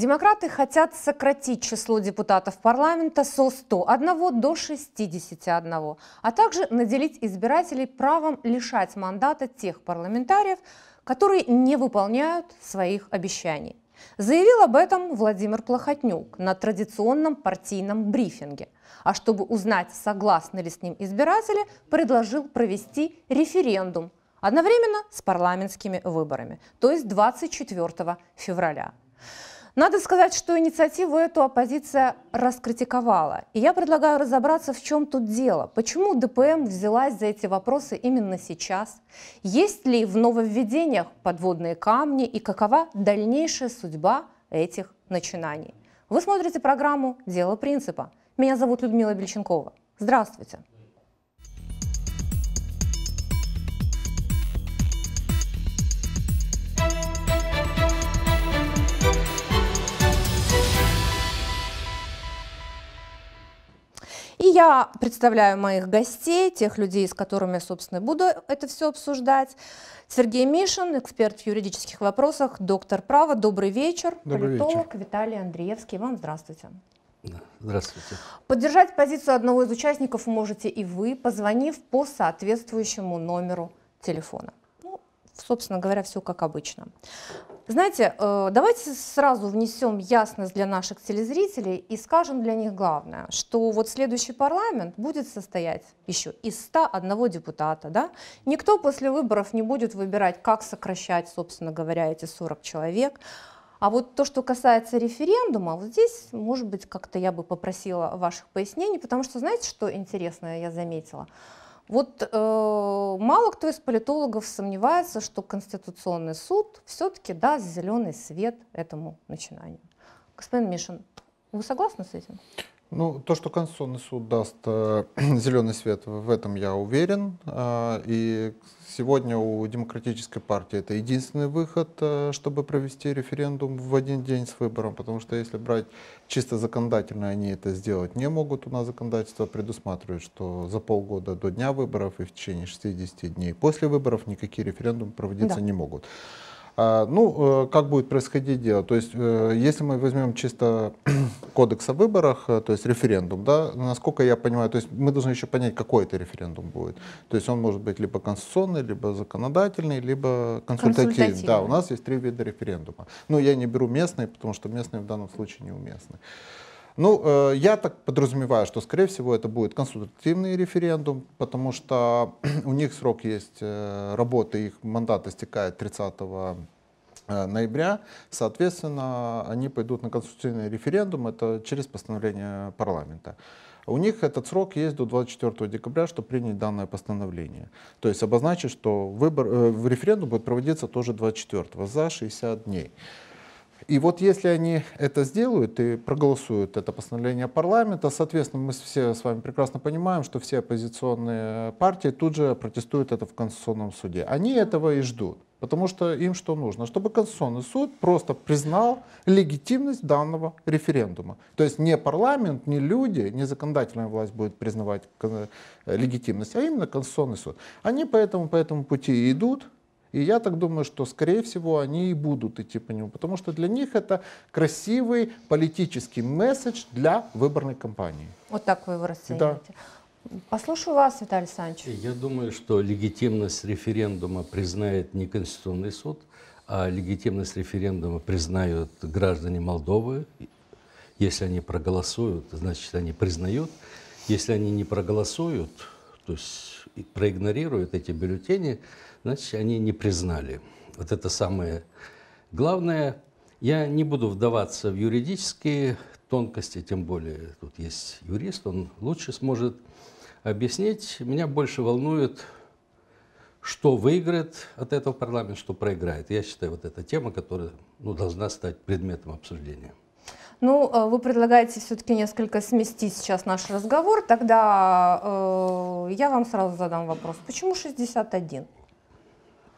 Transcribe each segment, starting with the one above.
Демократы хотят сократить число депутатов парламента со 101 до 61, а также наделить избирателей правом лишать мандата тех парламентариев, которые не выполняют своих обещаний. Заявил об этом Владимир Плохотнюк на традиционном партийном брифинге. А чтобы узнать, согласны ли с ним избиратели, предложил провести референдум одновременно с парламентскими выборами, то есть 24 февраля. Надо сказать, что инициативу эту оппозиция раскритиковала. И я предлагаю разобраться, в чем тут дело. Почему ДПМ взялась за эти вопросы именно сейчас? Есть ли в нововведениях подводные камни и какова дальнейшая судьба этих начинаний? Вы смотрите программу «Дело принципа». Меня зовут Людмила Бельченкова. Здравствуйте. И я представляю моих гостей, тех людей, с которыми, собственно, буду это все обсуждать. Сергей Мишин, эксперт в юридических вопросах, доктор права. Добрый вечер. Добрый политолог вечер. Виталий Андреевский. Вам здравствуйте. Здравствуйте. Поддержать позицию одного из участников можете и вы, позвонив по соответствующему номеру телефона. Ну, собственно говоря, все как обычно. Знаете, давайте сразу внесем ясность для наших телезрителей и скажем для них главное, что вот следующий парламент будет состоять еще из 101 депутата. Да? Никто после выборов не будет выбирать, как сокращать, собственно говоря, эти 40 человек. А вот то, что касается референдума, вот здесь, может быть, как-то я бы попросила ваших пояснений, потому что, знаете, что интересное я заметила? Вот мало кто из политологов сомневается, что Конституционный суд все-таки даст зеленый свет этому начинанию. Господин Мишин, вы согласны с этим? Ну, то, что Конституционный суд даст зеленый свет, в этом я уверен. И сегодня у Демократической партии это единственный выход, чтобы провести референдум в один день с выбором, потому что если брать чисто законодательно, они это сделать не могут. У нас законодательство предусматривает, что за полгода до дня выборов и в течение 60 дней после выборов никакие референдумы проводиться не могут. Ну, как будет происходить дело? То есть, если мы возьмем чисто кодекс о выборах, то есть референдум, да, насколько я понимаю, то есть мы должны еще понять, какой это референдум будет. То есть он может быть либо конституционный, либо законодательный, либо консультативный. Да, у нас есть 3 вида референдума. Но я не беру местные, потому что местные в данном случае неуместны. Ну, я так подразумеваю, что, скорее всего, это будет консультативный референдум, потому что у них срок есть работы, их мандат истекает 30 ноября, соответственно, они пойдут на консультативный референдум, это через постановление парламента. У них этот срок есть до 24 декабря, чтобы принять данное постановление. То есть обозначить, что референдум будет проводиться тоже 24 за 60 дней. И вот если они это сделают и проголосуют это постановление парламента, соответственно, мы все с вами прекрасно понимаем, что все оппозиционные партии тут же протестуют это в Конституционном суде. Они этого и ждут, потому что им что нужно? Чтобы Конституционный суд просто признал легитимность данного референдума. То есть не парламент, не люди, не законодательная власть будет признавать легитимность, а именно Конституционный суд. Они по этому пути и идут. И я так думаю, что, скорее всего, они и будут идти по нему, потому что для них это красивый политический месседж для выборной кампании. Вот так вы его расцениваете. Да. Послушаю вас, Виталий Александрович. Я думаю, что легитимность референдума признает не Конституционный суд, а легитимность референдума признают граждане Молдовы. Если они проголосуют, значит, они признают. Если они не проголосуют, то есть проигнорируют эти бюллетени, значит, они не признали. Вот это самое главное. Я не буду вдаваться в юридические тонкости, тем более тут есть юрист, он лучше сможет объяснить. Меня больше волнует, что выиграет от этого парламент, что проиграет. Я считаю, вот эта тема, которая должна стать предметом обсуждения. Ну, вы предлагаете все-таки несколько сместить сейчас наш разговор. Тогда я вам сразу задам вопрос. Почему 61?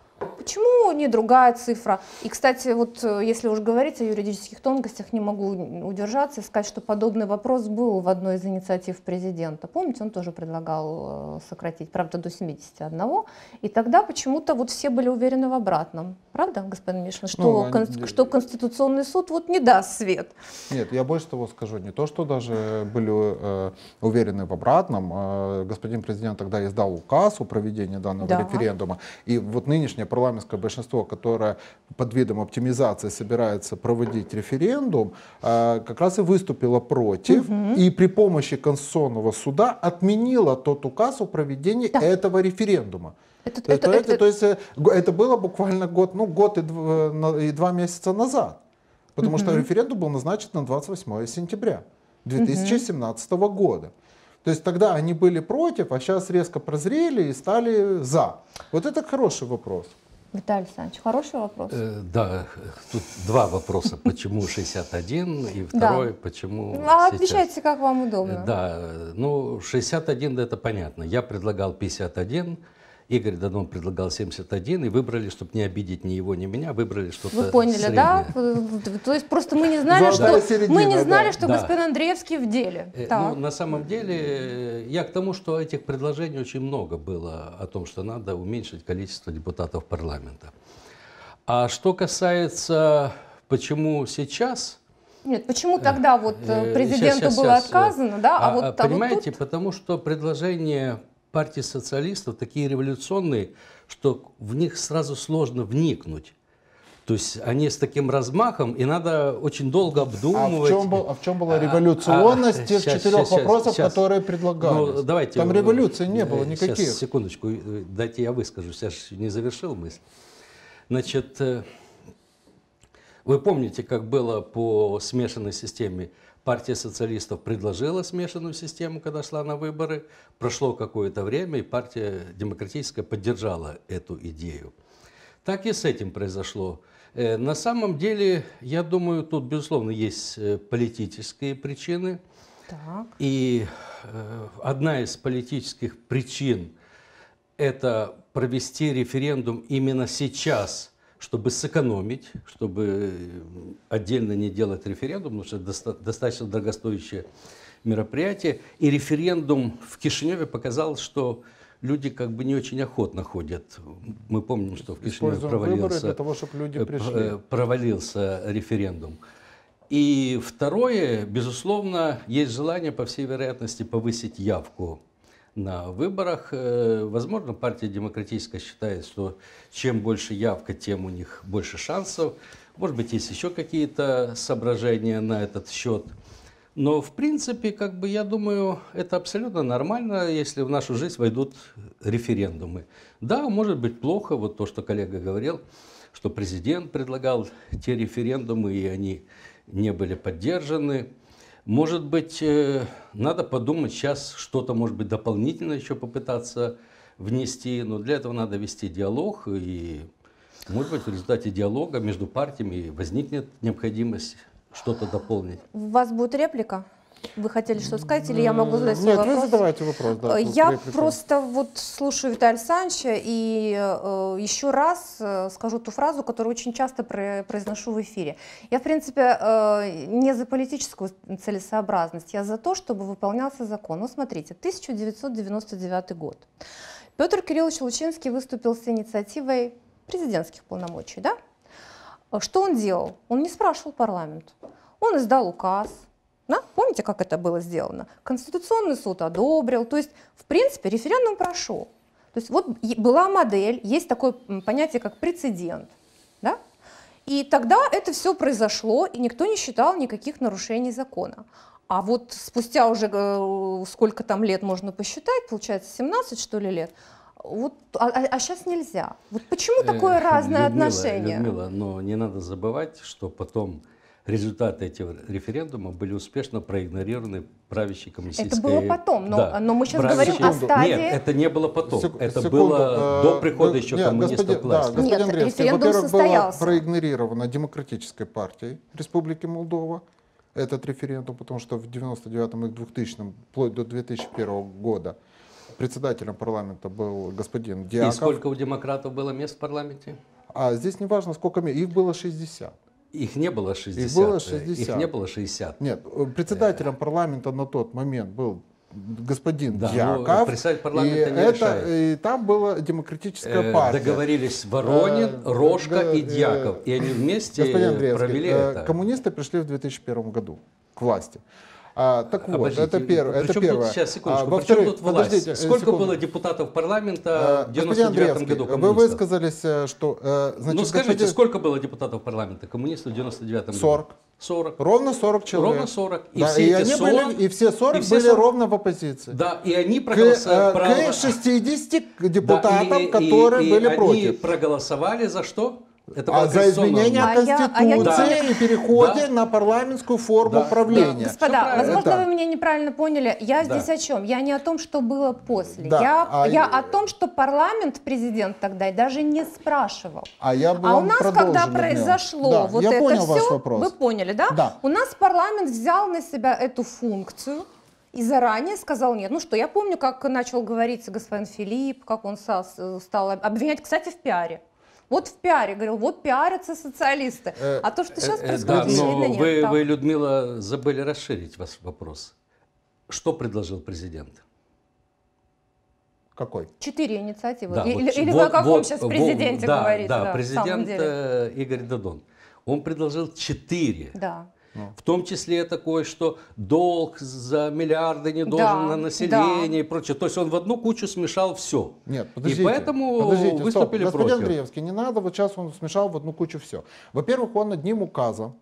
Почему не другая цифра? И, кстати, вот если уж говорить о юридических тонкостях, не могу удержаться и сказать, что подобный вопрос был в одной из инициатив президента. Помните, он тоже предлагал сократить, правда, до 71. И тогда почему-то вот все были уверены в обратном. Правда, господин Мишин? Что, что Конституционный суд вот не даст свет. Нет, я больше того скажу. Не то, что даже были уверены в обратном. Господин президент тогда издал указ о проведении данного референдума. И вот нынешнее парламентское большинство, которое под видом оптимизации собирается проводить референдум, как раз и выступило против. И при помощи Конституционного суда отменило тот указ о проведении этого референдума. То есть это было буквально год и 2 месяца назад. Потому что референдум был назначен на 28 сентября 2017 года. То есть тогда они были против, а сейчас резко прозрели и стали за. Вот это хороший вопрос. Виталий Александрович, хороший вопрос. Да, тут 2 вопроса. Почему 61 и второй, почему сейчас. Отвечайте, как вам удобно. Да, ну 61 это понятно. Я предлагал 51. Игорь Дадон предлагал 71, и выбрали, чтобы не обидеть ни его, ни меня, выбрали что-то Вы поняли, среднее. Да? То есть просто мы не знали, что господин Андреевский в деле. Ну, на самом деле, я к тому, что этих предложений очень много было о том, что надо уменьшить количество депутатов парламента. А что касается, почему сейчас... Нет, почему тогда вот президенту было отказано, да? А вот понимаете, тут... потому что предложение партии социалистов такие революционные, что в них сразу сложно вникнуть. То есть они с таким размахом, и надо очень долго обдумывать. А в чем была революционность тех 4 вопросов, которые предлагались? Ну, давайте, там революции не было никаких. Сейчас, секундочку, дайте я выскажусь, я же не завершил мысль. Значит, вы помните, как было по смешанной системе? Партия социалистов предложила смешанную систему, когда шла на выборы. Прошло какое-то время, и партия демократическая поддержала эту идею. Так и с этим произошло. На самом деле, я думаю, тут, безусловно, есть политические причины. Так. И одна из политических причин – это провести референдум именно сейчас, чтобы сэкономить, чтобы отдельно не делать референдум, потому что это достаточно дорогостоящее мероприятие. И референдум в Кишиневе показал, что люди как бы не очень охотно ходят. Мы помним, что в Кишиневе провалился референдум. И второе, безусловно, есть желание, по всей вероятности, повысить явку на выборах. Возможно, партия демократическая считает, что чем больше явка, тем у них больше шансов. Может быть, есть еще какие-то соображения на этот счет. Но, в принципе, как бы, я думаю, это абсолютно нормально, если в нашу жизнь войдут референдумы. Да, может быть плохо, вот то, что коллега говорил, что президент предлагал те референдумы, и они не были поддержаны. Может быть, надо подумать сейчас, что-то, может быть, дополнительно еще попытаться внести, но для этого надо вести диалог, и, может быть, в результате диалога между партиями возникнет необходимость что-то дополнить. У вас будет реплика? Вы хотели что сказать, или я могу задать свой вопрос? Нет, вы задавайте вопрос. Да, я просто вот слушаю Виталия Александровича и еще раз скажу ту фразу, которую очень часто произношу в эфире. Я, в принципе, не за политическую целесообразность, я за то, чтобы выполнялся закон. Ну, смотрите, 1999 год. Петр Кириллович Лучинский выступил с инициативой президентских полномочий, да? Что он делал? Он не спрашивал парламент. Он издал указ. Да? Помните, как это было сделано? Конституционный суд одобрил. То есть, в принципе, референдум прошел. То есть, вот была модель, есть такое понятие, как прецедент. Да? И тогда это все произошло, и никто не считал никаких нарушений закона. А вот спустя уже сколько там лет можно посчитать, получается 17, что ли, лет, вот, а сейчас нельзя. Вот почему такое разное отношение? Людмила, но не надо забывать, что потом результаты этих референдумов были успешно проигнорированы правящей коммунистической... Это было потом, да, но мы сейчас говорим о стадии... Нет, это не было потом, это было до прихода еще коммунистов к власти. Господин Андреевский, во-первых, было проигнорировано Демократической партией Республики Молдова этот референдум, потому что в 99-м и 2000-м, вплоть до 2001 года, председателем парламента был господин Дьяков. И сколько у демократов было мест в парламенте? А здесь не важно, сколько их было 60. Их не было 60. Их было 60. Их не было 60. Нет, председателем парламента на тот момент был господин Да, Дьяков. председатель парламента не решает. И там была демократическая партия. Договорились Воронин, Рожко и Дьяков. И они вместе Господин Андреевский, провели это. коммунисты пришли в 2001 году к власти. Так вот, Обождите, это первое. Сейчас, секундочку. Во-вторых, тут власть? подождите, Сколько секунду. было депутатов парламента в Господин 99 году Андреевский, вы коммунистов? высказались, что... Значит, Ну скажите, господин- сколько было депутатов парламента коммунистов в 99 году? 40. 40. Ровно 40 человек. Ровно 40. И Да, все и эти они 40, были, и все 40 и все были 40 ровно в оппозиции. Да, и они К проголосовали. 60 депутатам, которые были они против. проголосовали за что? Это За конституционно. изменение Конституции не- и переходе Да. на парламентскую форму Да. правления. Господа, правильно. возможно, Это- вы меня неправильно поняли. Я Да. здесь о чем? Я не о том, что было после. Да, Я о том, что парламент президент тогда даже не спрашивал. А я бы А у вам нас, продолжил, когда Людмила. произошло Да, вот я это понял все, ваш вопрос. вы поняли, да? Да. У нас парламент взял на себя эту функцию и заранее сказал нет. Ну что, я помню, как начал говорить господин Филипп, как он стал обвинять, кстати, в пиаре. Вот в пиаре, говорил, вот пиарятся социалисты. А то, что сейчас Да, происходит, но очевидно, нет. вы, Так. Людмила, забыли расширить ваш вопрос. Что предложил президент? Какой? 4 инициативы. Да, Или вы о каком сейчас президенте да, говорите? Да, в самом президент деле? Игорь Додон. Он предложил 4. Да. В том числе такое, что долг за миллиарды не должен на население и прочее. То есть он в одну кучу смешал все. Нет, подождите. И поэтому подождите, выступили стоп. Господин против. Андреевский, не надо, вот сейчас он смешал в одну кучу все. Во-первых, он одним указом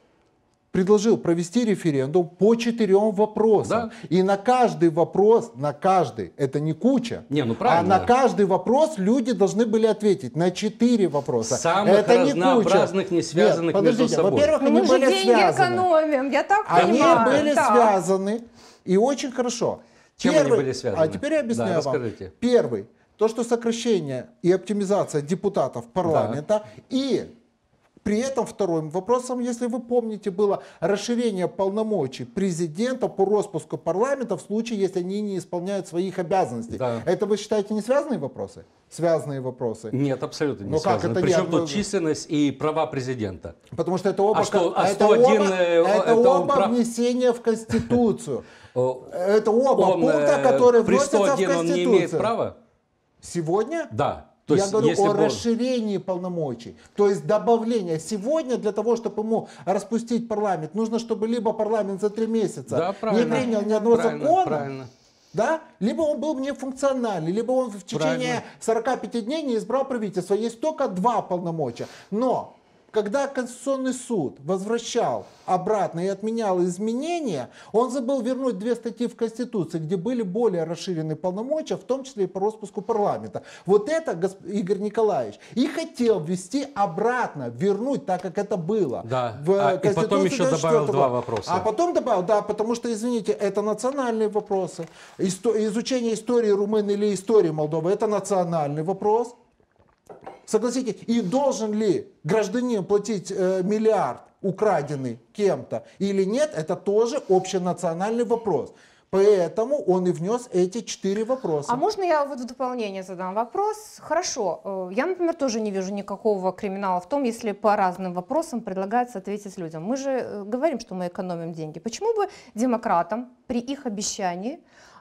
предложил провести референдум по 4 вопросам. Да. И на каждый вопрос, на каждый, это не куча, Не, ну а правильно. на каждый вопрос люди должны были ответить. На 4 вопроса. Самых это не разнообразных, куча. не связанных Нет, подождите, между собой. Во-первых, Ну, они мы же были деньги связаны. экономим, я так Они понимаю. были Так. связаны, и очень хорошо. Чем они были связаны? А теперь я объясняю Да, вам. расскажите. Первый, то, что сокращение и оптимизация депутатов парламента, и при этом вторым вопросом, если вы помните, было расширение полномочий президента по распуску парламента в случае, если они не исполняют своих обязанностей. Да. Это вы считаете не связанные вопросы? Связанные вопросы. Нет, абсолютно не Ну как связано. это Причем нет? тут численность и права президента. Потому что это оба, А что, это 101, оба, это это он оба прав? внесения в Конституцию. О, Это оба он, пункта, которые при вносятся в 101 он Конституцию. не имеет права? Сегодня? Да. То Я есть, говорю если о бы- расширении полномочий. То есть добавление. Сегодня для того, чтобы ему распустить парламент, нужно, чтобы либо парламент за 3 месяца Да, не правильно. принял ни одного Правильно, закона, правильно. да? Либо он был нефункциональный, либо он в течение 45 дней не избрал правительство. Есть только 2 полномочия. Но когда Конституционный суд возвращал обратно и отменял изменения, он забыл вернуть 2 статьи в Конституции, где были более расширенные полномочия, в том числе и по распуску парламента. Вот это Игорь Николаевич и хотел ввести обратно, вернуть так, как это было. Да. В И потом Конституции еще добавил 94 2 года. вопроса. А потом добавил, да, потому что, извините, это национальные вопросы. Изучение истории Румынии или истории Молдовы, это национальный вопрос. Согласитесь, и должен ли гражданин платить миллиард, украденный кем-то или нет, это тоже общенациональный вопрос. Поэтому он и внес эти 4 вопроса. А можно я вот в дополнение задам вопрос? Хорошо, я, например, тоже не вижу никакого криминала в том, если по разным вопросам предлагается ответить людям. Мы же говорим, что мы экономим деньги. Почему бы демократам при их обещании,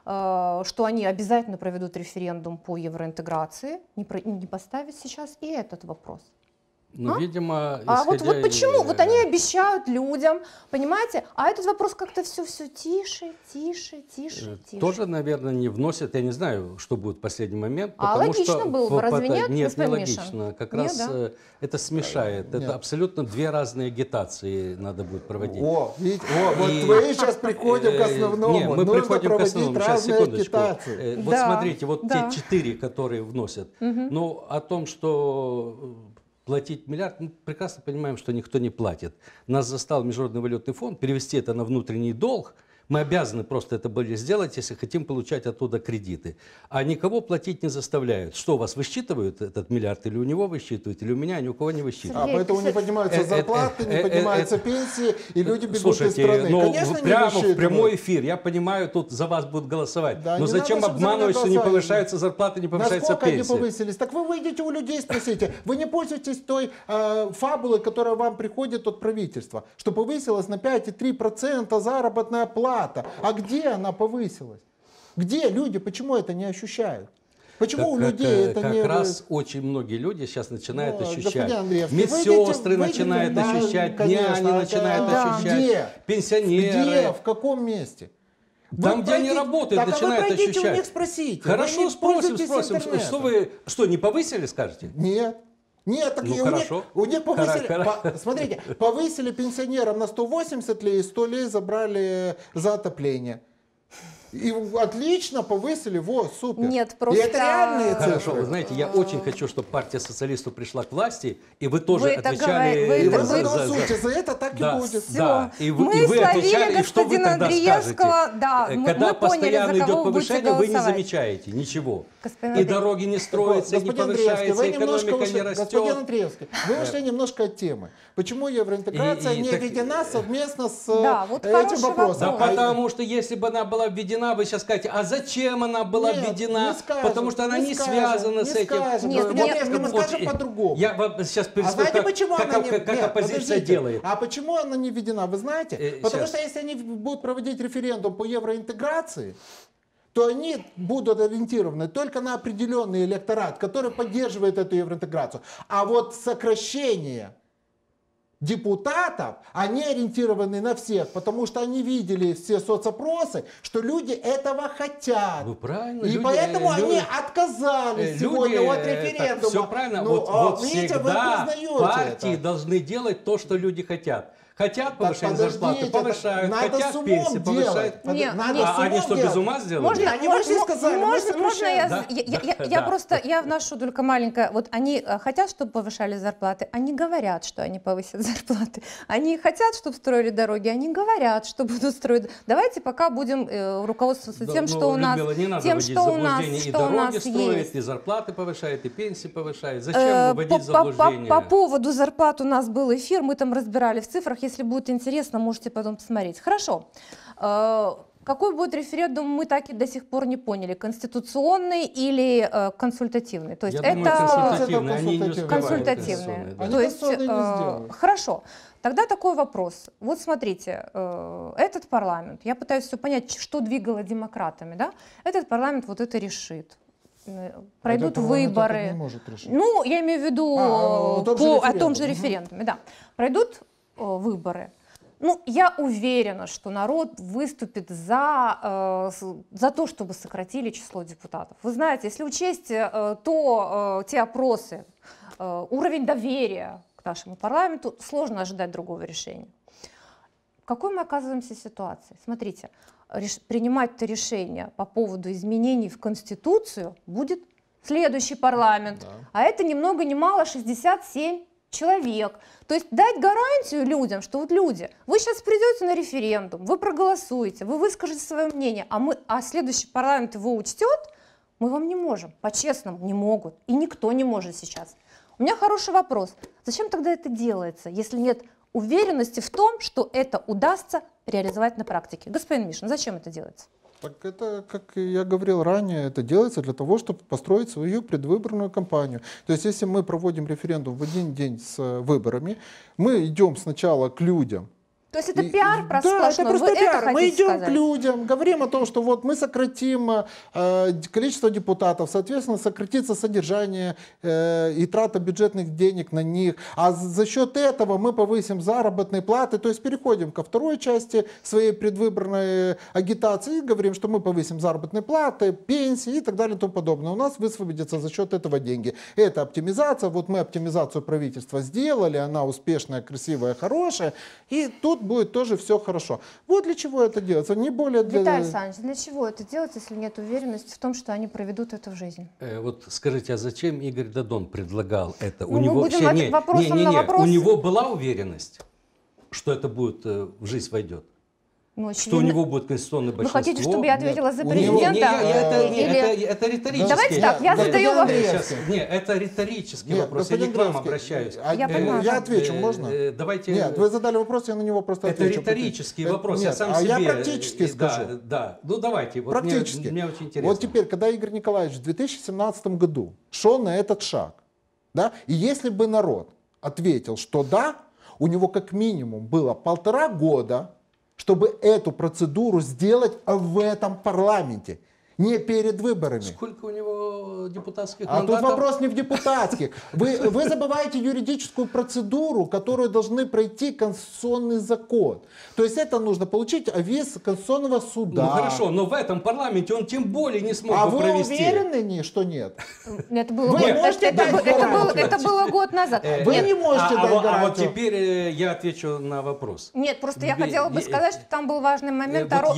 что они обязательно проведут референдум по евроинтеграции, не поставить сейчас и этот вопрос? Ну, видимо, А вот исходя почему? из- Вот они обещают людям, понимаете? А этот вопрос как-то все тише, тише, тише, тише. Тоже, наверное, не вносят. Я не знаю, что будет в последний момент. А потому логично что было бы, разве нет, Нет, не господин логично. Миша? Как Нет, раз да? это смешает. Нет. Это абсолютно 2 разные агитации надо будет проводить. О, видите, вот И- мы сейчас приходим к основному. Не, мы Нужно приходим к проводить основному. Сейчас, разные секундочку. агитации. Вот Да, смотрите, вот да. те 4, которые вносят. Ну, о том, что платить миллиард, мы прекрасно понимаем, что никто не платит. Нас застал Международный валютный фонд, перевести это на внутренний долг, Мы обязаны просто это были сделать, если хотим получать оттуда кредиты. А никого платить не заставляют. Что, у вас высчитывают этот миллиард, или у него высчитывают, или у меня, ни у кого не высчитывают. Поэтому не поднимаются зарплаты, не поднимаются пенсии, и люди бегут Слушайте, из страны. ну, Конечно, прямо не в прямой эфир, я понимаю, тут за вас будут голосовать. Да, но не зачем надо, чтобы обманывать, за что меня не голосовали? повышаются зарплаты, не повышается Насколько они пенсия? повысились? Так вы выйдете у людей, спросите. Вы не пользуетесь той фабулой, которая вам приходит от правительства, что повысилась на 5,3% заработная плата. А где она повысилась? Где люди? Почему это не ощущают? Почему у людей это не... Как раз очень многие люди сейчас начинают ощущать. Господин Андреевский, Медсестры выйдите, начинают да, ощущать, конечно, няни начинают да. ощущать, Где? пенсионеры. Где? В каком месте? Там, Вы где они пройдите- работают, так, начинают а вы пройдите ощущать. у них спросите. Хорошо, Вы не спросим. пользуетесь интернетом. Что, не повысили, скажете? Нет. Нет, так Ну, и у хорошо. них повысили, Хоро- смотрите, повысили пенсионерам на 180 лей, 100 лей забрали за отопление. И отлично повысили, супер. Нет, И просто- это реальные цифры. Хорошо, вы знаете, я очень хочу, чтобы партия социалистов пришла к власти, и вы тоже Вы это отвечали говорите, И вы вы- проголосуете за это, так Да. и будет. Да. И вы Мы словили отвечали, и что вы господина тогда Андриевского, скажете? да, мы Когда поняли, постоянно за кого идет вы будете повышение, вы не голосовать. замечаете ничего. Господин И Андреевский. дороги не строятся, и не Господин Андреевский, повышается, вы немножко экономика ушли, не господин растет. Андреевский, вы ушли немножко от темы. Почему евроинтеграция И не так- введена совместно с Да, вот этим хороший вопросом? Да вопрос. потому что если бы она была введена, вы сейчас скажете, а зачем она была Нет, введена? не скажем, Потому что она не скажем, связана не с этим. скажем. Нет, Господин нет, Андреевский, мы Вот, скажем по-другому. Я вам сейчас А представляю, знаете, почему она не... как Нет, оппозиция подождите. делает. А почему она не введена, вы знаете? Потому Сейчас. что если они будут проводить референдум по евроинтеграции, то они будут ориентированы только на определенный электорат, который поддерживает эту евроинтеграцию. А вот сокращение депутатов, они ориентированы на всех, потому что они видели все соцопросы, что люди этого хотят. Ну, правильно, И люди, поэтому они люди- отказались сегодня Люди, от референдума. все правильно. Ну, вот видите, вы всегда признаете партии это. должны делать то, что люди хотят. Хотят повышать подождите, зарплаты, повышают. надо Хотят с умом пенсии, делать. повышают. Нет, Надо нет. с А они умом что, делать. без ума сделали? Можно, Они вышли и сказали, мы можно я, сокращаем. Да? я Да. просто, я вношу только маленькое, вот они хотят, чтобы повышали зарплаты, они говорят, что они повысят зарплаты, они хотят, чтобы строили дороги, они говорят, что будут строить. Давайте пока будем руководствоваться тем, что у нас, Людмила, не надо тем, вводить что у нас, заблуждение. И что у дороги нас строят, есть. и зарплаты повышают, и пенсии повышают. Зачем вводить По заблуждение? поводу зарплат у нас был эфир, мы там разбирали в цифрах. Если будет интересно, можете потом посмотреть. Хорошо. Какой будет референдум, мы так и до сих пор не поняли. Конституционный или консультативный? То есть Я думаю, консультативные. Они не успевают консультативные. конституционные, да. Они То есть, конституционные не сделают. хорошо. Тогда такой вопрос. Вот смотрите, этот парламент, я пытаюсь все понять, что двигало демократами, да? Этот парламент вот это решит. Пройдут Этот парламент это выборы. не может решить. Ну, я имею в виду о том же о том же референдуме. референдуме, да. Пройдут выборы. Ну, я уверена, что народ выступит за то, чтобы сократили число депутатов. Вы знаете, если учесть те опросы, уровень доверия к нашему парламенту, сложно ожидать другого решения. В какой мы оказываемся ситуации? Смотрите, принимать-то решение по поводу изменений в Конституцию будет следующий парламент. Да. А это ни много ни мало 67 человек. То есть дать гарантию людям, что вот люди, вы сейчас придете на референдум, вы проголосуете, вы выскажете свое мнение, а следующий парламент его учтет, мы вам не можем, по-честному не могут. И никто не может сейчас. У меня хороший вопрос. Зачем тогда это делается, если нет уверенности в том, что это удастся реализовать на практике? Господин Мишин, зачем это делается? Так это, как я говорил ранее, это делается для того, чтобы построить свою предвыборную кампанию. То есть, если мы проводим референдум в один день с выборами, мы идем сначала к людям. То есть это пиар просто Да, это сплошной. просто Вы пиар. это Мы хотите идем сказать? к людям, говорим о том, что вот мы сократим количество депутатов, соответственно, сократится содержание и трата бюджетных денег на них. А за счет этого мы повысим заработные платы. То есть переходим ко второй части своей предвыборной агитации и говорим, что мы повысим заработные платы, пенсии и так далее и тому подобное. У нас высвободятся за счет этого деньги. Это оптимизация. Вот мы оптимизацию правительства сделали, она успешная, красивая, хорошая. И тут будет тоже все хорошо. Вот для чего это делается, не более для... Виталий Александрович, для чего это делать, если нет уверенности в том, что они проведут это в жизнь? Вот скажите, а зачем Игорь Дадон предлагал это? Ну, мы будем вопросом на вопрос. У него была уверенность, что это будет в жизнь войдет? Ну, что у него будет конституционное Вы большинство. хотите, чтобы я ответила за у него- президента? Это риторический. Давайте так, я задаю вам... Нет, это риторический Нет, вопрос. Я не господин к вам Градский, обращаюсь. Я понимаю. Я отвечу, можно? Давайте... Нет, вы задали вопрос, я на него просто Это отвечу. риторический вопрос, Нет, я сам а себе... я практически скажу. Да. Ну давайте, вот Практически. мне очень интересно. Вот теперь, когда Игорь Николаевич в 2017 году шел на этот шаг, да, и если бы народ ответил, что да, у него как минимум было 1,5 года, чтобы эту процедуру сделать в этом парламенте, не перед выборами. Сколько у него депутатских А мандатов? тут вопрос не в депутатских. Вы забываете юридическую процедуру, которую должны пройти конституционный закон. То есть это нужно получить авиз Конституционного суда. Ну хорошо, но в этом парламенте он тем более не смог А бы вы провести. уверены, что нет? Это было, Вы можете дать гарантию? это было год назад. Вы Нет, не можете дать А вот гарантию. теперь я отвечу на вопрос. Нет, просто я хотела бы сказать, что там был важный момент вот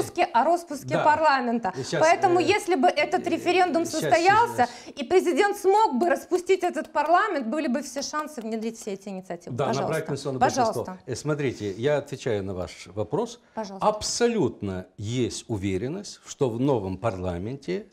о распуске да. парламента. Сейчас, Поэтому, если бы этот референдум состоялся, и президент смог бы распустить этот парламент, были бы все шансы внедрить все эти инициативы. Да, Пожалуйста. набрать конституционное Пожалуйста. большинство. Смотрите, я отвечаю на ваш вопрос. Пожалуйста. Абсолютно есть уверенность, что в новом парламенте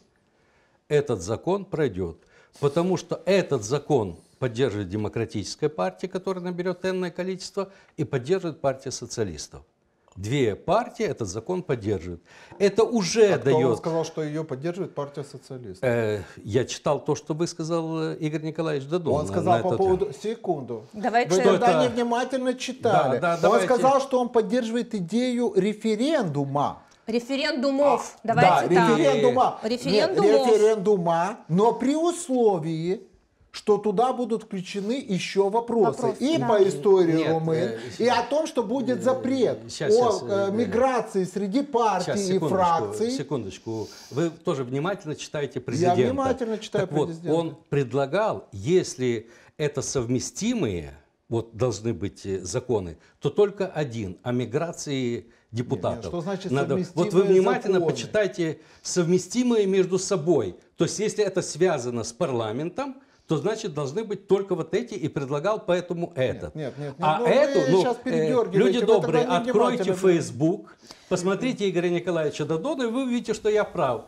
этот закон пройдет. Потому что этот закон поддерживает Демократическая партия, которая наберет энное количество, и поддерживает партия социалистов. Две партии этот закон поддерживают. Это уже Кто вам дает... сказал, что ее поддерживает партия социалистов? Я читал то, что высказал Игорь Николаевич Дадон. Он сказал по поводу... Секунду. Давайте... Вы Что тогда это? невнимательно читали. Да, Он давайте. сказал, что он поддерживает идею референдума. Референдумов. Да, Давайте так. референдума. Референдумов. Нет, референдума, но при условии, что туда будут включены еще вопросы. И да. по истории Нет, румын, и о том, что будет запрет сейчас, о миграции среди партий Сейчас, и фракций. секундочку. Вы тоже внимательно читаете президента. Я внимательно читаю Так вот, президента. он предлагал, если это совместимые, вот должны быть законы, то только один о миграции депутатов. Что значит Вот вы совместимые внимательно законы? почитайте совместимые между собой. То есть если это связано с парламентом, то значит должны быть только вот эти, и предлагал поэтому этот. Нет, А ну, эту, вы сейчас передергиваете, люди вы добрые, тогда откройте невнимательно. Facebook, посмотрите Игоря Николаевича Дадона, и вы увидите, что я прав.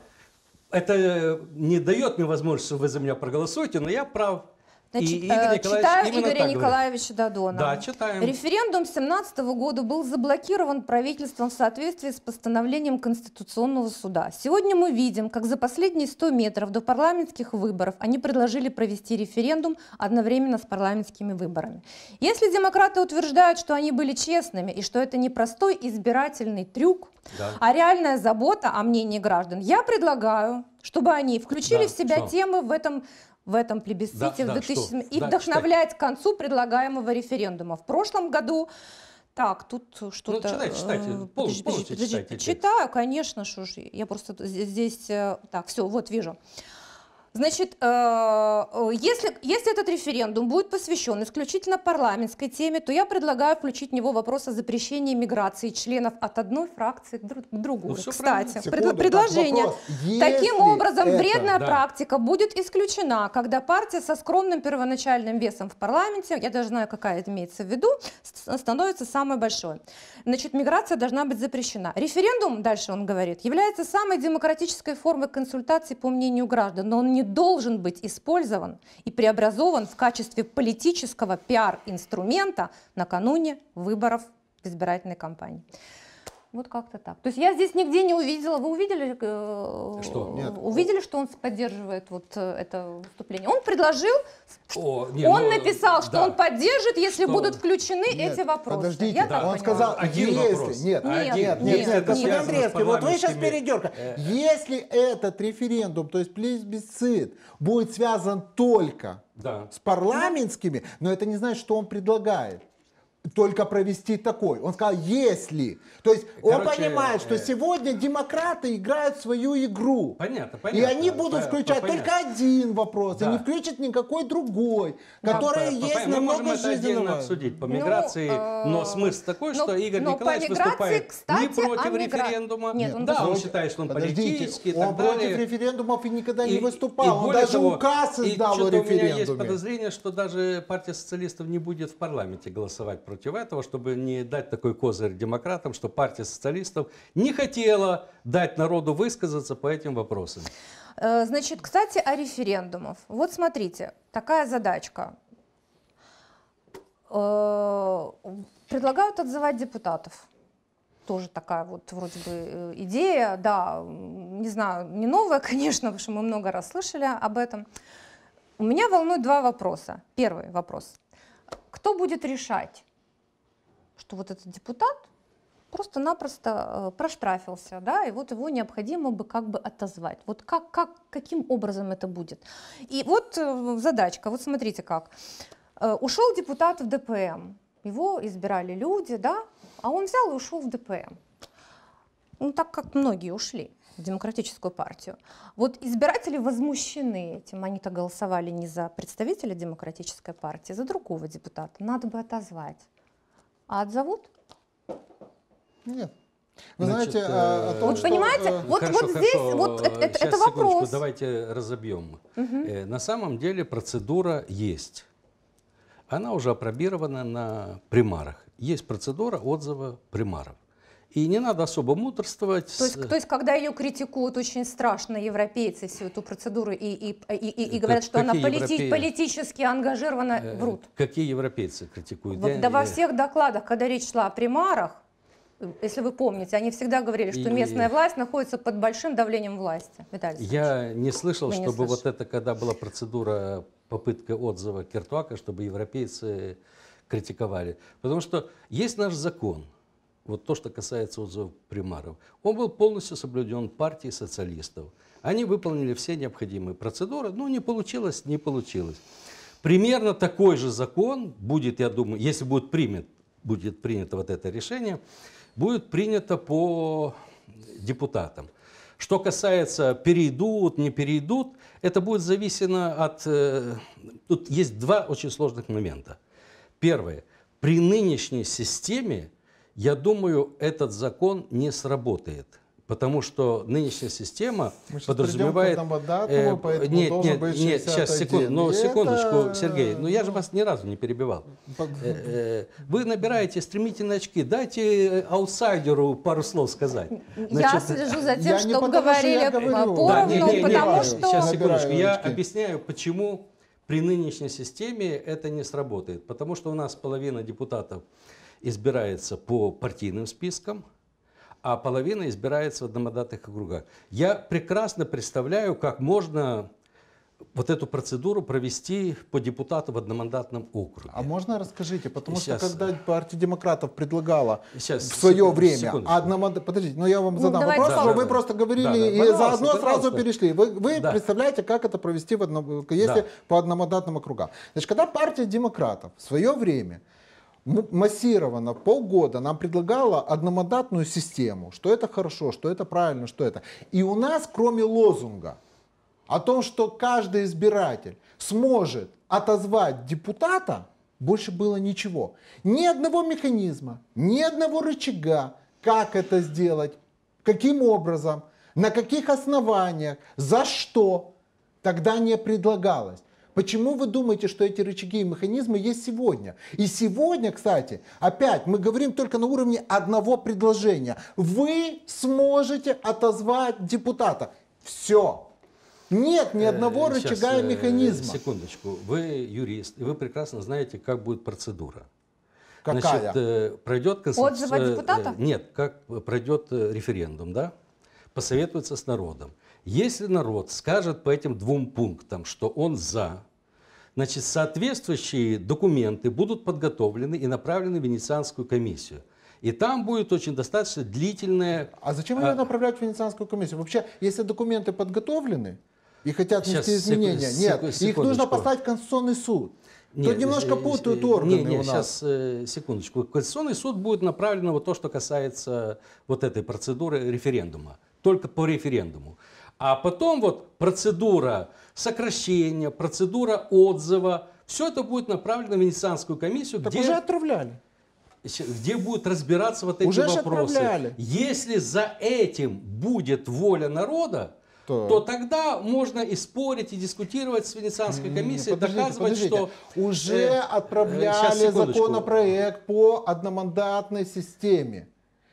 Это не дает мне возможности, что вы за меня проголосуете, но я прав. Значит, И Игорь Николаевич читаю именно Игоря так говорит. Николаевича Дадона. Да, читаем. Референдум 2017 года был заблокирован правительством в соответствии с постановлением Конституционного суда. Сегодня мы видим, как за последние 100 метров до парламентских выборов они предложили провести референдум одновременно с парламентскими выборами. Если демократы утверждают, что они были честными и что это не простой избирательный трюк, Да. а реальная забота о мнении граждан, я предлагаю, чтобы они включили Да, в себя что? темы в этом плебисците Да, в 2007 что? и Да, вдохновлять к концу предлагаемого референдума. В прошлом году, так, тут что-то... читайте, полностью читайте текст. Читаю, конечно, что ж, я просто здесь... Так, все, вот вижу. Значит, если этот референдум будет посвящен исключительно парламентской теме, то я предлагаю включить в него вопрос о запрещении миграции членов от одной фракции к другой. Ну, всё Кстати, правильно. Секунду, предложение. так, вопрос. Таким Если образом, это- вредная Да. практика будет исключена, когда партия со скромным первоначальным весом в парламенте, я даже знаю, какая это имеется в виду, становится самой большой. Значит, миграция должна быть запрещена. Референдум, дальше он говорит, является самой демократической формой консультаций по мнению граждан, но он не должен быть использован и преобразован в качестве политического пиар-инструмента накануне выборов в избирательной кампании. Вот как-то так. То есть я здесь нигде не увидела. Вы увидели, Что? Нет. увидели, что он поддерживает вот это выступление? Он предложил, Он написал, что он поддержит, если Что? будут включены Нет, эти вопросы. Подождите, Я так он поняла. сказал, Один если, вопрос. нет, Нет, нет, нет, нет, господин нет. Андреевский, вот вы сейчас парламентскими, передергаете. Если этот референдум, то есть плебисцит, будет связан только Да. с парламентскими, но это не значит, что он предлагает только провести такой. Он сказал, если. То есть он Короче, понимает, что сегодня демократы играют свою игру. Понятно, И понятно. они будут включать Понятно. только один вопрос, Да. и не включат никакой другой, Да. который есть Мы можем намного это отдельно жизненного. обсудить по Ну, миграции, но смысл такой, но- что Игорь но по Николаевич миграции, выступает кстати, не против о мигра- референдума. Нет, он да, он Подождите, считает, что он подождите, политический и он так против далее. референдумов и никогда не И выступал. Он более даже того, указ и издал о что-то у меня есть референдуме. подозрение, что даже партия социалистов не будет в парламенте голосовать против этого, чтобы не дать такой козырь демократам, что партия социалистов не хотела дать народу высказаться по этим вопросам. Значит, кстати, о референдумах. Вот смотрите, такая задачка. Предлагают отзывать депутатов. Тоже такая вот вроде бы идея, да, не знаю, не новая, конечно, потому что мы много раз слышали об этом. У меня волнует два вопроса. Первый вопрос. Кто будет решать, что вот этот депутат просто-напросто проштрафился, да, и вот его необходимо бы как бы отозвать. Вот каким образом это будет? И вот задачка, вот смотрите как. Ушел депутат в ДПМ, его избирали люди, да, а он взял и ушел в ДПМ. Ну, так как многие ушли в Демократическую партию. Вот избиратели возмущены этим. Они-то голосовали не за представителя Демократической партии, а за другого депутата. Надо бы отозвать. А отзовут? Нет. Вы Значит, знаете, о том, вот что... понимаете, вот здесь вот это Сейчас, вопрос. Давайте разобьем. На самом деле процедура есть. Она уже опробирована на примарах. Есть процедура отзыва примаров. И не надо особо мудрствовать. То есть когда ее критикуют очень страшно европейцы, всю эту процедуру, и говорят, что она политически ангажирована, врут. Какие европейцы критикуют? Да во всех докладах, когда речь шла о примарах, если вы помните, они всегда говорили, что местная власть находится под большим давлением власти. Виталий Я не слышал, Вы не чтобы вот слышали. это, когда была процедура попытка отзыва Кертуака, чтобы европейцы критиковали. Потому что есть наш закон. Вот то, что касается отзывов примаров, он был полностью соблюден партией социалистов. Они выполнили все необходимые процедуры, но не получилось, не получилось. Примерно такой же закон будет, я думаю, если будет принято вот это решение, будет принято по депутатам. Что касается перейдут, не перейдут, это будет зависимо от... Тут есть два очень сложных момента. Первое. При нынешней системе, я думаю, этот закон не сработает. Потому что нынешняя система подразумевает... Нет, сейчас, секундочку, Сергей. Но я же вас ни разу не перебивал. Вы набираете стремительные очки. Дайте аутсайдеру пару слов сказать. Я слежу за тем, чтобы говорили поровну, потому что... Сейчас, секундочку. Я объясняю, почему при нынешней системе это не сработает. Потому что у нас половина депутатов избирается по партийным спискам, а половина избирается в одномандатных округах. Я прекрасно представляю, как можно вот эту процедуру провести по депутату в одномандатном округе. А можно расскажите, потому Сейчас. что когда партия демократов предлагала Сейчас, в свое время секундочку. подождите, но я вам задам давайте. вопрос, Да, вы да, просто говорили да, и пожалуйста, заодно сразу пожалуйста. перешли. Вы Да. представляете, как это провести если по одномандатным округам. Значит, когда партия демократов в свое время массированно полгода нам предлагала одномандатную систему, что это хорошо, что это правильно, что это. И у нас, кроме лозунга о том, что каждый избиратель сможет отозвать депутата, больше было ничего. Ни одного механизма, ни одного рычага, как это сделать, каким образом, на каких основаниях, за что, тогда не предлагалось. Почему вы думаете, что эти рычаги и механизмы есть сегодня? И сегодня, кстати, опять мы говорим только на уровне одного предложения. Вы сможете отозвать депутата. Все. Нет ни одного рычага и механизма. Секундочку. Вы юрист, и вы прекрасно знаете, как будет процедура. Какая? Значит, пройдет Отзыва депутата? Нет, как пройдет референдум, да? Посоветуется с народом. Если народ скажет по этим двум пунктам, что он за, значит, соответствующие документы будут подготовлены и направлены в Венецианскую комиссию. И там будет очень достаточно длительная... А зачем ее направлять в Венецианскую комиссию? Вообще, если документы подготовлены и хотят внести изменения, их нужно поставить в Конституционный суд. Тут немножко путают органы у нас. Сейчас, секундочку. Конституционный суд будет направлен на вот то, что касается вот этой процедуры референдума. Только по референдуму. А потом вот процедура сокращения, процедура отзыва, все это будет направлено в Венецианскую комиссию, Так уже отправляли. где будут разбираться вот эти Уже вопросы. отправляли. Если за этим будет воля народа, то тогда можно и спорить, и дискутировать с Венецианской комиссией, доказывать, что... Уже отправляли законопроект по одномандатной системе.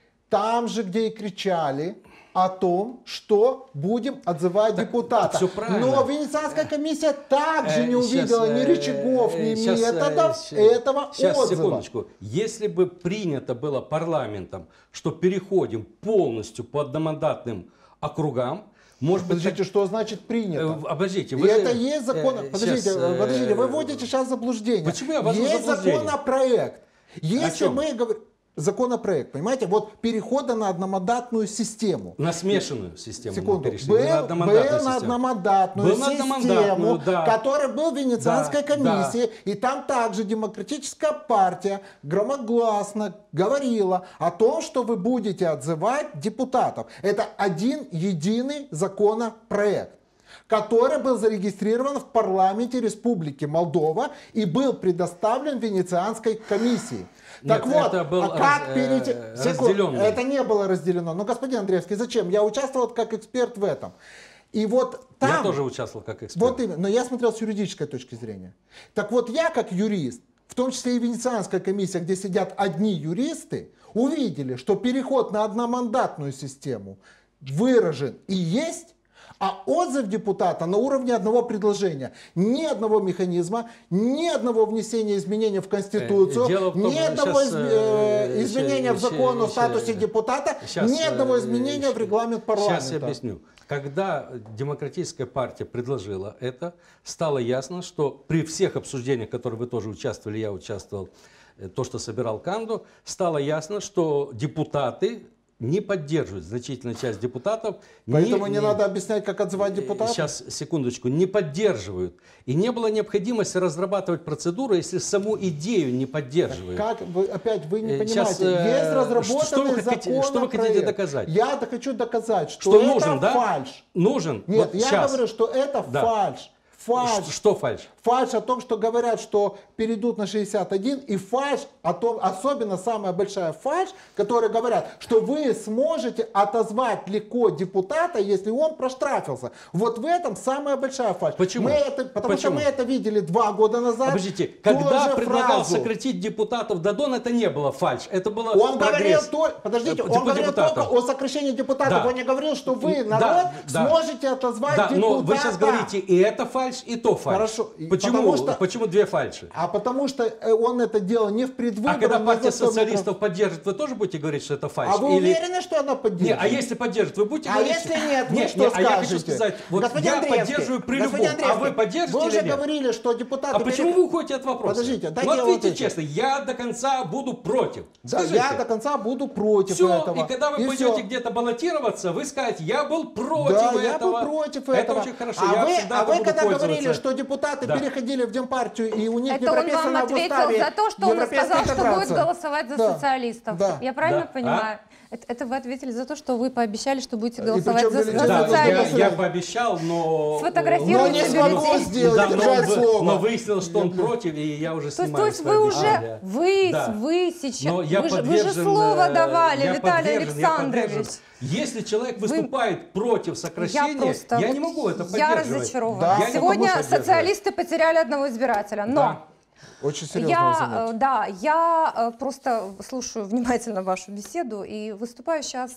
Там же, где и кричали о том, что будем отзывать депутатов. Но Венецианская комиссия также не увидела ни рычагов, ни методов этого Сейчас, отзыва. секундочку. Если бы принято было парламентом, что переходим полностью по одномандатным округам, может быть... Подождите, что значит принято? Обождите, вы это есть закон... Подождите, вы вводите сейчас заблуждение. Почему я ввожу есть заблуждение? Законопроект. Если мы говорим... Законопроект, понимаете, вот перехода на одномандатную систему. На смешанную систему. Секунду. Был на одномандатную систему, да. который был в Венецианской комиссии, и там также Демократическая партия громогласно говорила о том, что вы будете отзывать депутатов. Это один единый законопроект, который был зарегистрирован в парламенте Республики Молдова и был предоставлен Венецианской комиссии. Так Нет, вот, это был как перейти... разделенный. Это не было разделено. Но, господин Андреевский, зачем? Я участвовал как эксперт в этом. И вот там... Я тоже участвовал как эксперт. Вот именно, но я смотрел с юридической точки зрения. Так вот, я как юрист, в том числе и Венецианская комиссия, где сидят одни юристы, увидели, что переход на одномандатную систему выражен и есть, а отзыв депутата на уровне одного предложения. Ни одного механизма, ни одного внесения изменений в Конституцию, ни одного изменения в закон о статусе депутата, ни одного изменения в регламент парламента. Сейчас я объясню. Когда Демократическая партия предложила это, стало ясно, что при всех обсуждениях, в которых вы тоже участвовали, я участвовал, то, что собирал Канду, стало ясно, что депутаты не поддерживают, значительная часть депутатов. Поэтому не надо объяснять, как отзывать депутатов? Сейчас, секундочку, не поддерживают. И не было необходимости разрабатывать процедуру, если саму идею не поддерживают. Как вы, опять, вы не понимаете, Сейчас, есть разработанный законопроект. Что вы хотите доказать? Я хочу доказать, что это нужен, да? фальшь. Нужен? Нет, вот я сейчас. говорю, что это фальшь. Фальшь. Что фальшь? Фальшь о том, что говорят, что перейдут на 61, и фальшь о том, особенно самая большая фальшь, которые говорят, что вы сможете отозвать легко депутата, если он проштрафился. Вот в этом самая большая фальшь. Почему? Потому что мы это видели 2 года назад. Подождите, когда предлагал сократить депутатов Дадон, это не было фальшь, это было он прогресс. Подождите, он говорил только о сокращении депутатов, он не говорил, что вы, народ, сможете отозвать депутата. Но вы сейчас говорите, и это фальшь, и то фальшь. Хорошо. Почему 2 фальши? А потому что он это делал не в предвыборном. А когда партия социалистов поддержит, вы тоже будете говорить, что это фальшь? А вы уверены, что она поддержит? Нет, а если поддержит, вы будете говорить... А если нет, вы что скажете? А я хочу сказать, вот я поддерживаю при любом, а вы поддержите вы уже или нет? говорили, что депутаты... А почему вы уходите от вопроса? Подождите, ну ответьте честно, я до конца буду против. Да, я до конца буду против этого. И когда вы пойдете где-то баллотироваться, вы скажете, я был против этого. Я был против этого. Это очень хорошо, а вы когда говорили, что депутаты переходили в Демпартию, и у них не прописано в уставе... Это он вам ответил за то, что он сказал, что будет голосовать за социалистов. Да. Я правильно понимаю? Это вы ответили за то, что вы пообещали, что будете голосовать за социалистов. Я пообещал, но... Сфотографируйте бюллетень. Но выяснилось, что он против, и я уже снимаю. То есть вы уже... Вы сейчас... Вы же слово давали, Виталий Александрович. Если человек выступает против сокращения, я не могу это поддерживать. Я разочарована. Сегодня социалисты потеряли одного избирателя, но... Очень серьезно. Я просто слушаю внимательно вашу беседу и выступаю сейчас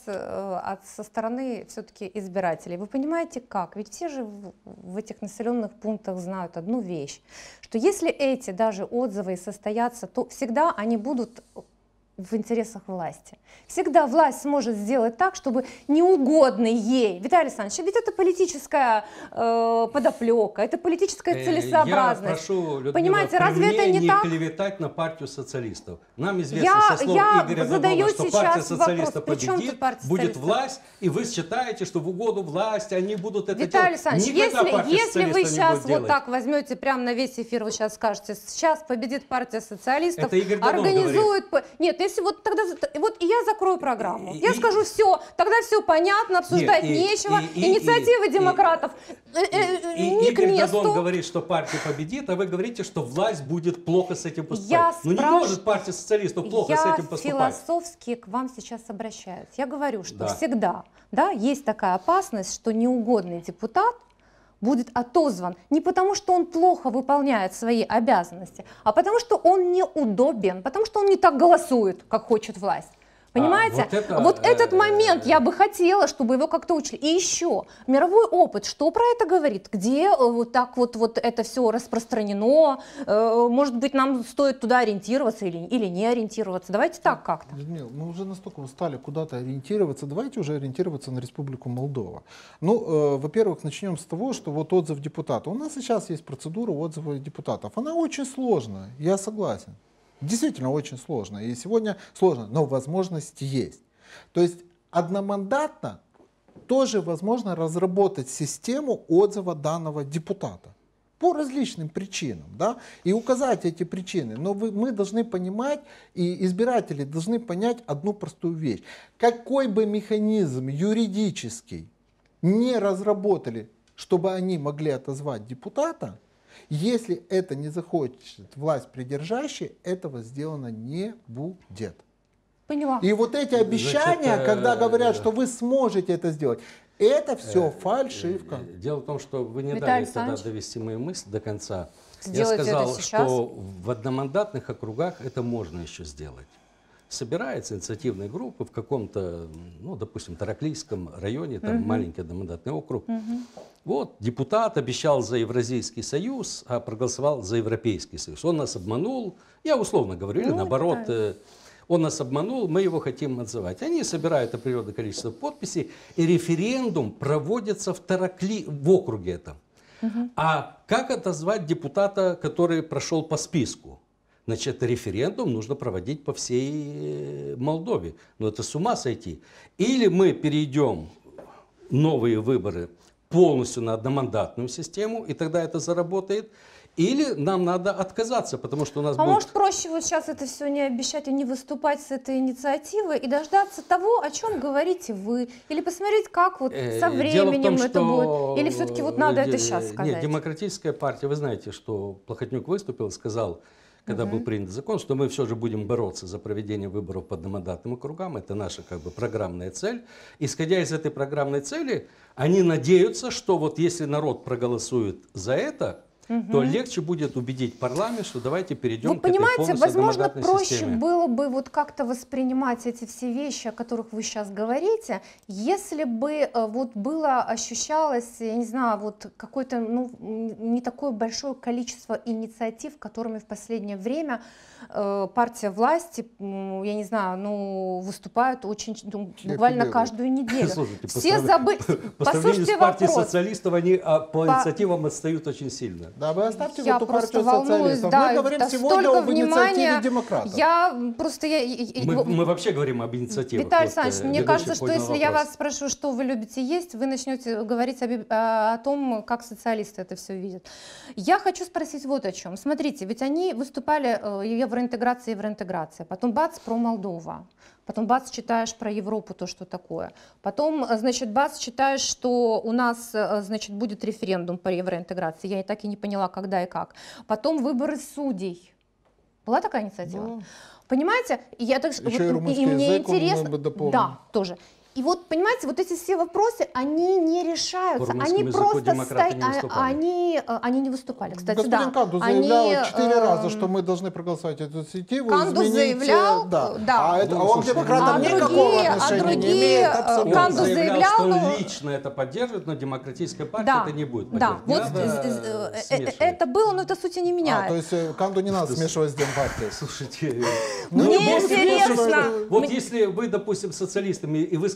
со стороны все-таки избирателей. Вы понимаете как? Ведь все же в этих населенных пунктах знают одну вещь, что если эти даже отзывы состоятся, то всегда они будут в интересах власти. Всегда власть сможет сделать так, чтобы неугодный ей, Виталий Александрович, ведь это политическая подоплека, это политическая целесообразность. Я прошу, Людмила, понимаете, разве это не так? клеветать на партию социалистов. Нам известно со слов Игоря Дадона, что партия социалистов победит, будет власть, и вы считаете, что в угоду власти они будут это Виталий делать. Александрович, если вы сейчас вот так возьмете прямо на весь эфир, вы сейчас скажете, сейчас победит партия социалистов, это Игорь Дадон организует... Нет, если если вот тогда вот и я закрою программу. Я скажу все, тогда все понятно, обсуждать нечего. Инициативы демократов не к Игорь Дадон месту. говорит, что партия победит, а вы говорите, что власть будет плохо с этим поступать. Ну не может партия социалистов плохо с этим поступать. Я философски к вам сейчас обращаюсь. Я говорю, что Да. всегда, да, есть такая опасность, что неугодный депутат будет отозван не потому, что он плохо выполняет свои обязанности, а потому, что он неудобен, потому что он не так голосует, как хочет власть. Понимаете? Вот этот момент я бы хотела, чтобы его как-то учили. И еще, мировой опыт, что про это говорит? Где вот так вот это все распространено? Может быть, нам стоит туда ориентироваться или не ориентироваться? Давайте так как-то. Людмила, мы уже настолько устали куда-то ориентироваться. Давайте уже ориентироваться на Республику Молдова. Ну, во-первых, начнем с того, что вот отзыв депутата. У нас сейчас есть процедура отзыва депутатов. Она очень сложная, я согласен. Действительно очень сложно. И сегодня сложно, но возможность есть. То есть одномандатно тоже возможно разработать систему отзыва данного депутата. По различным причинам. Да? И указать эти причины. Но мы должны понимать, и избиратели должны понять одну простую вещь. Какой бы механизм юридический не разработали, чтобы они могли отозвать депутата, если это не захочет власть придержащая, этого сделано не будет. Поняла. И вот эти обещания, когда говорят, что вы сможете это сделать, это все фальшивка. Дело в том, что вы не Виталий дали тогда Александрович, довести мою мысль до конца. сделайте Я сказал, это сейчас. что в одномандатных округах это можно еще сделать. Собирается инициативная группа в каком-то, ну, допустим, Тараклийском районе, там маленький одномандатный округ. Вот, депутат обещал за Евразийский союз, а проголосовал за Европейский союз. Он нас обманул, я условно говорю, или наоборот, он нас обманул, мы его хотим отзывать. Они собирают определенное количество подписей, и референдум проводится в округе этом. А как отозвать депутата, который прошел по списку? Значит, референдум нужно проводить по всей Молдове. Но это с ума сойти. Или мы перейдем новые выборы полностью на одномандатную систему, и тогда это заработает. Или нам надо отказаться, потому что у нас будет... Может, проще вот сейчас это все не обещать, а не выступать с этой инициативой и дождаться того, о чем говорите вы? Или посмотреть, как вот со временем это будет? Или все-таки вот надо это сейчас сказать? Нет, Демократическая партия, вы знаете, что Плохотнюк выступил и сказал, когда был принят закон, что мы все же будем бороться за проведение выборов по одномандатным округам. Это наша как бы программная цель. Исходя из этой программной цели, они надеются, что вот если народ проголосует за это, то легче будет убедить парламент, что давайте перейдем к этой полностью возможно, одномандатной проще системе. было бы вот как-то воспринимать эти все вещи, о которых вы сейчас говорите, если бы вот было, ощущалось, я не знаю, вот какое-то, ну, не такое большое количество инициатив, которыми в последнее время партия власти, я не знаю, ну, выступают очень, ну, буквально каждую неделю. Слушайте, Все забыли. По сравнению с партией социалистов, они по инициативам отстают очень сильно. Да, вы оставьте Я вот эту просто партию волнуюсь, социалистов. да, Мы говорим сегодня столько об инициативе демократов. Я просто... Мы вообще говорим об инициативах. Виталий Вот, Александрович, мне ведущий кажется, что поднял если я вопрос. вас спрошу, что вы любите есть, вы начнете говорить о том, как социалисты это все видят. Я хочу спросить вот о чем. Смотрите, ведь они выступали евроинтеграция, потом бац, про Молдова. Потом бац, читаешь про Европу, то, что такое. Потом, значит, бац, читаешь, что у нас, значит, будет референдум по евроинтеграции. Я и так и не поняла, когда и как. Потом выборы судей. Была такая инициатива? Да. Понимаете? Я так, Еще вот, и румынский мне язык, он интересно. бы дополнил. Да, тоже. И вот, понимаете, вот эти все вопросы, они не решаются, По румынскому они языку просто демократы не выступали. они не выступали, кстати, Господин да. Канду заявлял 4 раза, что мы должны проголосовать эту инициативу. Канду заявлял, да. А Ну, он к слушайте, демократам никакого отношения не имеет. Абсолютно. Канду Он заявлял, что но- он лично это поддерживает, но демократическая партия Да, это не будет да, поддерживать. вот Не надо смешивать. это было, но это сути не меняет. То есть Канду не надо смешивать с Демпартией. Слушайте, Мне ну, интересно. Вот если вы, допустим, социалистами, и вы скажете,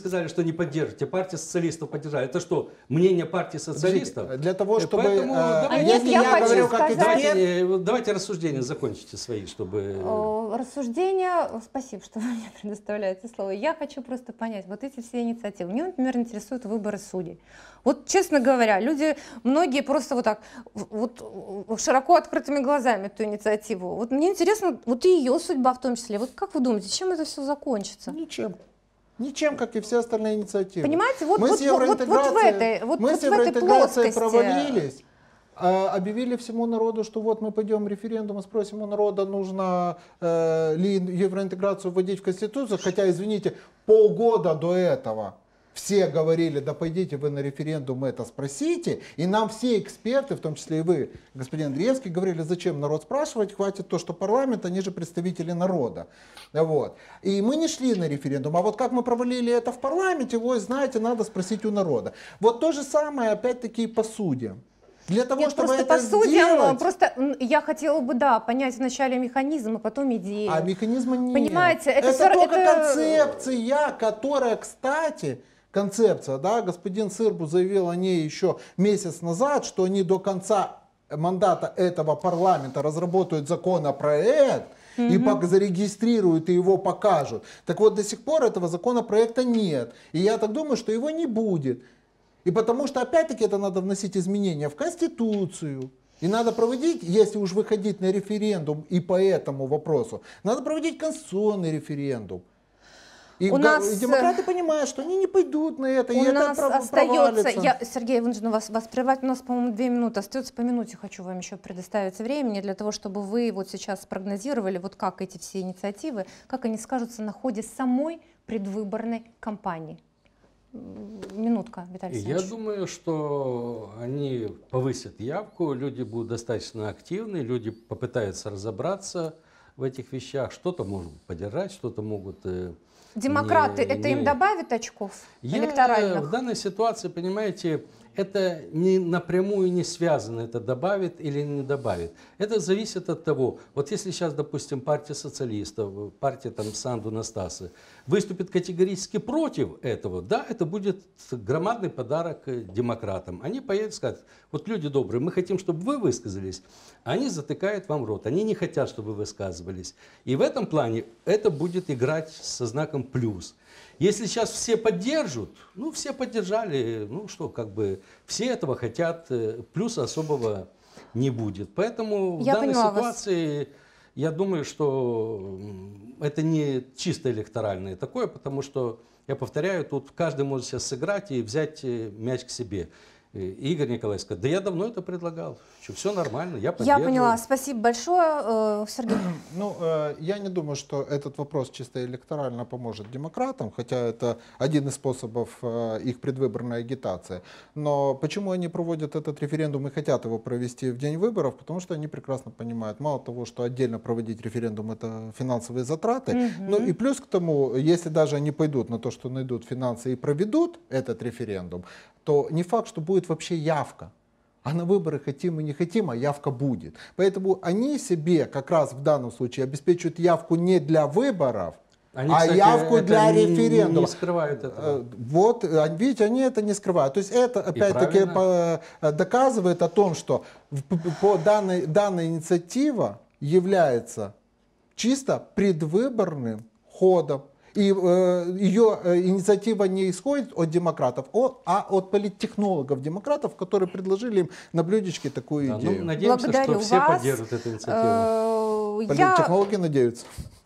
сказали, что не поддержите, партия социалистов поддержала. Это что, мнение партии социалистов? Для того, чтобы... Поэтому если я хочу говорю как сказать- эксперт... Давайте рассуждения закончите свои, чтобы... Рассуждения, спасибо, что вы мне предоставляете слово. Я хочу просто понять, вот эти все инициативы. Мне, например, интересуют выборы судей. Вот, честно говоря, люди, многие просто вот так, вот широко открытыми глазами эту инициативу. Вот мне интересно, вот и ее судьба в том числе. Вот как вы думаете, чем это все закончится? Ничем. Ничем, как и все остальные инициативы. Понимаете, вот, Мы вот, с вот в евроинтеграцией, этой, вот, мы вот с в этой евроинтеграцией плоскости. провалились, объявили всему народу, что вот мы пойдем референдум и спросим у народа, нужно ли евроинтеграцию вводить в Конституцию, хотя, извините, полгода до этого все говорили, да пойдите вы на референдум это спросите, и нам все эксперты, в том числе и вы, господин Андреевский, говорили, зачем народ спрашивать, хватит то, что парламент, они же представители народа. Вот. И мы не шли на референдум, а вот как мы провалили это в парламенте, вы знаете, надо спросить у народа. Вот то же самое опять-таки и по судьям. Для того, Нет, чтобы просто это по судьям, сделать, просто я хотела бы, да, понять вначале механизм, а потом идею. а механизма нет. Понимаете, это всё- только это- концепция, которая, кстати, концепция, да, господин Сырбу заявил о ней еще месяц назад, что они до конца мандата этого парламента разработают законопроект, и зарегистрируют и его покажут. Так вот, до сих пор этого законопроекта нет. И я так думаю, что его не будет. И потому что, опять-таки, это надо вносить изменения в Конституцию. И надо проводить, если уж выходить на референдум и по этому вопросу, надо проводить конституционный референдум. И, У нас, и демократы понимают, что они не пойдут на это, и У это нас остается, провалится. Сергей, вынуждена вас прервать, у нас, по-моему, 2 минуты остается, по минуте хочу вам еще предоставить времени для того, чтобы вы вот сейчас спрогнозировали, вот как эти все инициативы, как они скажутся на ходе самой предвыборной кампании. Минутка, Виталий Я Александрович. думаю, что они повысят явку, люди будут достаточно активны, люди попытаются разобраться в этих вещах, что-то могут поддержать, что-то могут... Демократы, это им добавит очков электоральных? В данной ситуации, понимаете, это не напрямую не связано, это добавит или не добавит. Это зависит от того, вот если сейчас, допустим, партия социалистов, партия там Санду Настасы выступит категорически против этого, да, это будет громадный подарок демократам. Они поедут и скажут, вот люди добрые, мы хотим, чтобы вы высказались, а они затыкают вам рот, они не хотят, чтобы вы высказывались. И в этом плане это будет играть со знаком плюс. Если сейчас все поддержат, ну, все поддержали, ну, что, как бы, все этого хотят, плюса особого не будет. Поэтому в данной ситуации, я думаю, что это не чисто электоральное такое, потому что, я повторяю, тут каждый может сейчас сыграть и взять мяч к себе. Игорь Николаевич сказал, да я давно это предлагал, что все нормально, я поддерживаю. Я поняла, спасибо большое, Сергей. Ну, я не думаю, что этот вопрос чисто электорально поможет демократам, хотя это один из способов их предвыборной агитации. Но почему они проводят этот референдум и хотят его провести в день выборов? Потому что они прекрасно понимают, мало того, что отдельно проводить референдум — это финансовые затраты, ну и плюс к тому, если даже они пойдут на то, что найдут финансы и проведут этот референдум, то не факт, что будет вообще явка. А на выборы хотим мы не хотим, а явка будет. Поэтому они себе как раз в данном случае обеспечивают явку не для выборов, они, а кстати, явку для референдума. Не скрывают этого. Вот, видите, они это не скрывают. То есть это опять-таки доказывает о том, что данная инициатива является чисто предвыборным ходом. И ее инициатива не исходит от демократов, а от политтехнологов демократов, которые предложили им на блюдечке такую идею. Ну, надеемся, Благодарю что все вас. поддержат эту инициативу. Политтехнологи надеются.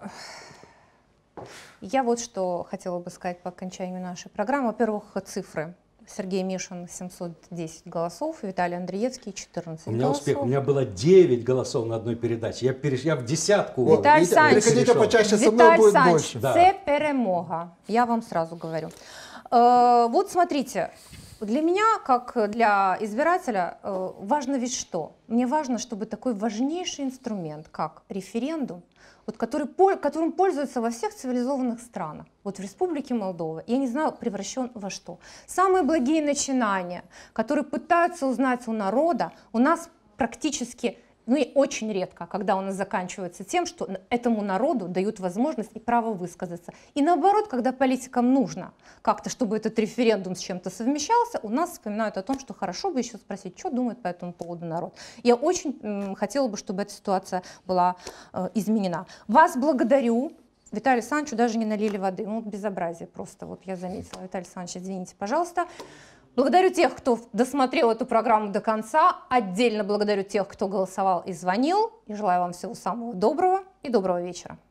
Я вот что хотела бы сказать по окончанию нашей программы. Во-первых, цифры. Сергей Мишин 710 голосов, Виталий Андреевский 14 У меня голосов. успех, у меня было 9 голосов на одной передаче, я в десятку. Вот, Виталий видите, Санч. приходите почаще, со мной Виталий будет Санч, больше. Да. це перемога, я вам сразу говорю. Вот смотрите, для меня, как для избирателя, важно ведь что? Мне важно, чтобы такой важнейший инструмент, как референдум, вот, которым пользуются во всех цивилизованных странах, вот в Республике Молдова, я не знаю, превращен во что. Самые благие начинания, которые пытаются узнать у народа, у нас практически Ну и очень редко, когда у нас заканчивается тем, что этому народу дают возможность и право высказаться. И наоборот, когда политикам нужно как-то, чтобы этот референдум с чем-то совмещался, у нас вспоминают о том, что хорошо бы еще спросить, что думает по этому поводу народ. Я очень хотела бы, чтобы эта ситуация была изменена. Вас благодарю. Виталию Александровичу даже не налили воды. Ну, безобразие просто, вот я заметила. Виталий Александрович, извините, пожалуйста. Благодарю тех, кто досмотрел эту программу до конца. Отдельно благодарю тех, кто голосовал и звонил. И желаю вам всего самого доброго и доброго вечера.